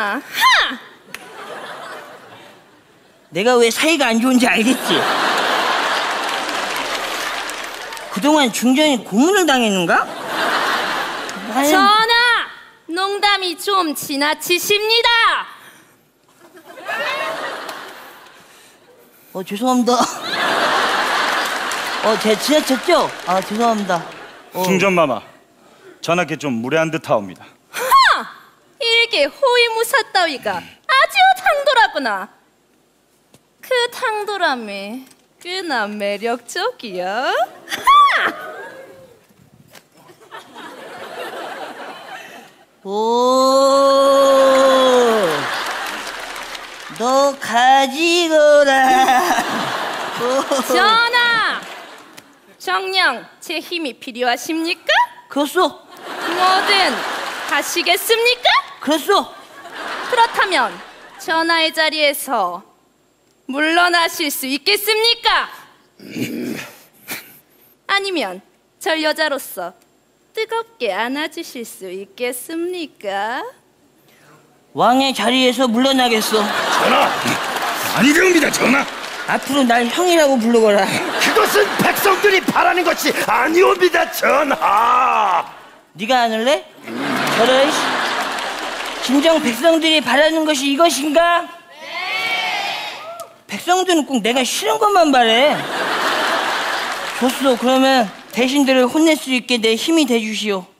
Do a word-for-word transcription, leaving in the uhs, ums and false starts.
전하, 하! 내가 왜 사이가 안 좋은지 알겠지? 그동안 중전이 고문을 당했는가? 나는... 전하, 농담이 좀 지나치십니다. 어, 죄송합니다. 어, 제가 지나쳤죠? 아, 죄송합니다. 어. 중전마마, 전하께 좀 무례한 듯하옵니다. 하! 일개 호위무사 따위가 아주 당돌하구나. 그 당돌함이 꽤나 매력적이야. 하! 오, 너 가지거라. 전하, 정녕 제 힘이 필요하십니까? 그렇소. 뭐든 하시겠습니까? 그렇소. 그렇다면 전하의 자리에서 물러나실 수 있겠습니까? 아니면 절 여자로서 뜨겁게 안아주실 수 있겠습니까? 왕의 자리에서 물러나겠어. 전하, 아니 됩니다, 전하. 앞으로 날 형이라고 부르거라. 그것은 백성들이 바라는 것이 아니옵니다, 전하. 네가 안 할래? 저런 진정 백성들이 바라는 것이 이것인가? 네. 백성들은 꼭 내가 싫은 것만 바래. 좋소. 그러면 대신들을 혼낼 수 있게 내 힘이 돼주시오.